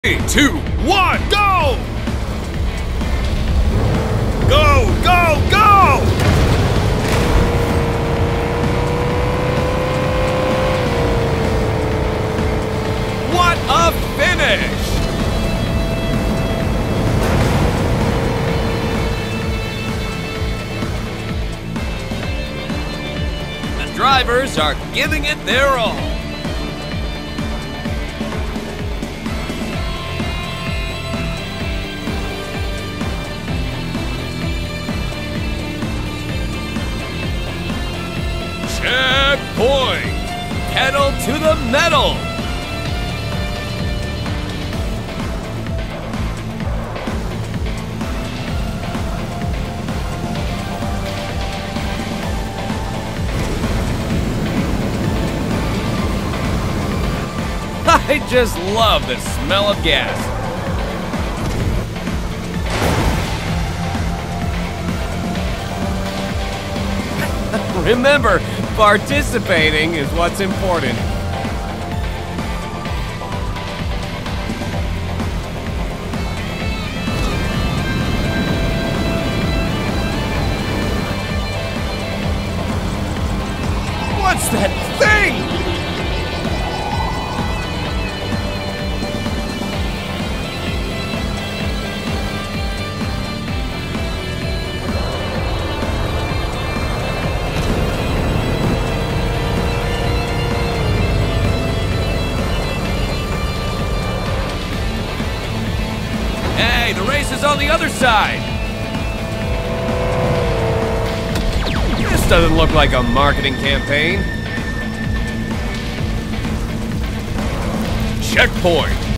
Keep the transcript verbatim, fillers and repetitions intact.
Three, two, one, go! Go, go, go! What a finish! The drivers are giving it their all. Checkpoint! Pedal to the metal! I just love the smell of gas. Remember, participating is what's important. What's that thing? Hey, the race is on the other side! This doesn't look like a marketing campaign. Checkpoint!